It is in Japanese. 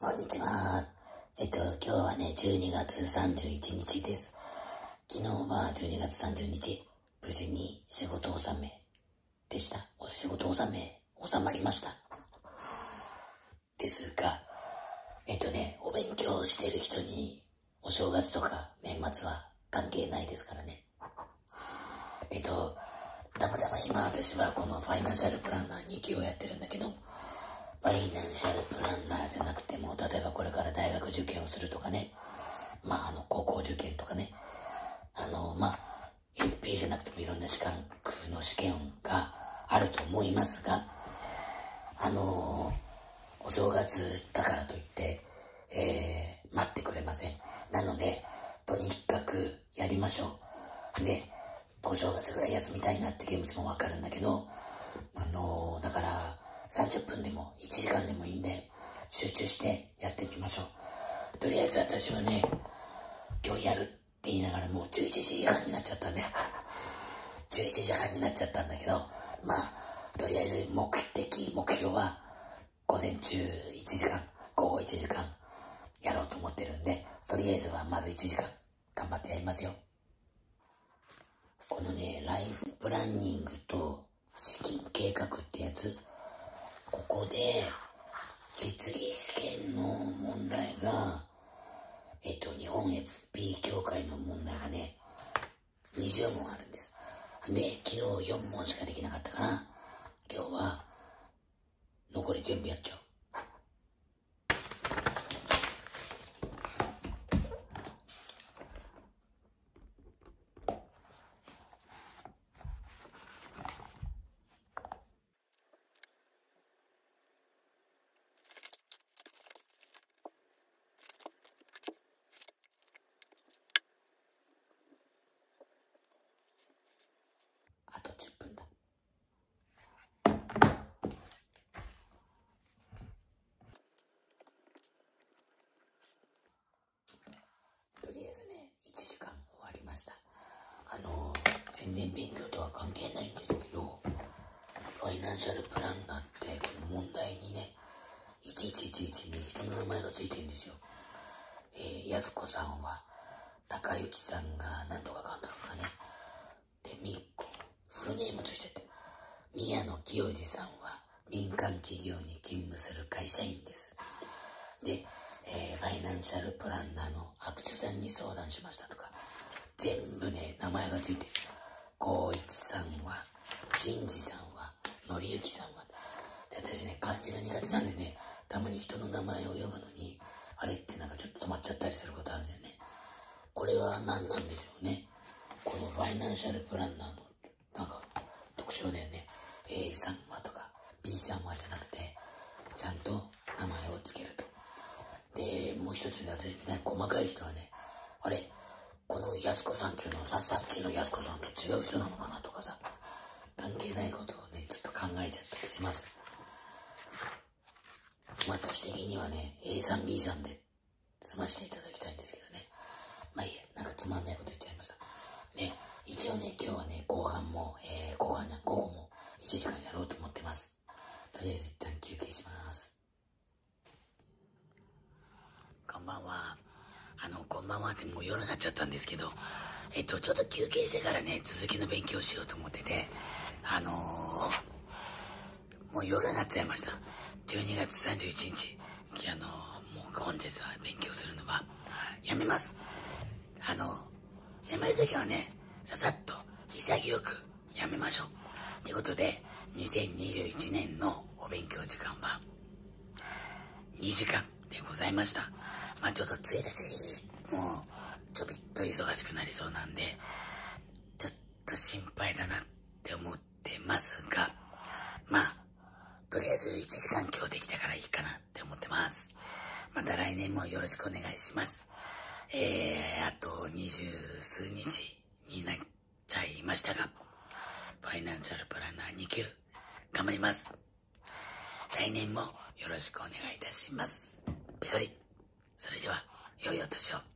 こんにちは。今日はね、12月31日です。昨日は12月30日、無事に仕事納めでした。お仕事納め、収まりました。ですが、お勉強してる人に、お正月とか年末は関係ないですからね。たまたま今私はこのファイナンシャルプランナー2級をやってるんだけど、ファイナンシャルプランナーじゃなくても、例えばこれから大学受験をするとかね、高校受験とかね、LP じゃなくてもいろんな資格の試験があると思いますが、お正月だからといって、待ってくれません。なので、とにかくやりましょう。で、お正月ぐらい休みたいなって気持ちもわかるんだけど、だから30分でも1時間でもいいんで、集中してやってみましょう。とりあえず私はね、今日やるって言いながらもう11時半になっちゃったんで、11時半になっちゃったんだけど、とりあえず目標は、午前中1時間、午後1時間やろうと思ってるんで、とりあえずはまず1時間頑張ってやりますよ。このね、ライフプランニングと資金計画ってやつ、ここで実技試験の問題が、日本 FP 協会の問題がね、20問あるんです。で、昨日4問しかできなかったから、今日は残り全部やっちゃう。あと10分だ。とりあえずね、1時間終わりました。全然勉強とは関係ないんですけど、ファイナンシャルプランナーってこの問題にね、1111に人の名前がついてるんですよ。安子さんは高幸さんが何とかかんだとかね。で、フルネームついてて、宮野清治さんは民間企業に勤務する会社員です。で、ファイナンシャルプランナーの阿久津さんに相談しましたとか、全部ね、名前がついてる。光一さんは、新次さんは、則之さんは。で、私ね、漢字が苦手なんでね、たまに人の名前を読むのに、あれってなんかちょっと止まっちゃったりすることあるんだよね。これは何なんでしょうね。このファイナンシャルプランナーの、なんか、特徴だよね。A さんはとか、B さんはじゃなくて、ちゃんと名前をつけると。で、もう一つね、私みたいに細かい人はね、あれ、この安子さんっていうのはさっきの安子さんと違う人なのかなとかさ、関係ないことをね、ちょっと考えちゃったりします。私的にはね、A さん B さんで済ましていただきたいんですけどね。いいや、なんかつまんないこと言っちゃいました。ね、一応ね、今日はね、午後も1時間やろうと思ってます。とりあえず一旦休憩します。こんばんは。こんばんはってもう夜になっちゃったんですけど、ちょっと休憩してからね、続きの勉強しようと思ってて、もう夜になっちゃいました。12月31日、もう本日は勉強するのはやめます。やめるときはね、ささっと潔くやめましょう。ということで、2021年のお勉強時間は2時間でございました。ちょっと1日、もうちょびっと忙しくなりそうなんで、ちょっと心配だなって思ってますが、とりあえず1時間今日できたからいいかなって思ってます。また来年もよろしくお願いします。あと20数日になっちゃいましたが、ファイナンシャルプランナー2級頑張ります。来年もよろしくお願いいたします。ペコリ。それでは良いお年を。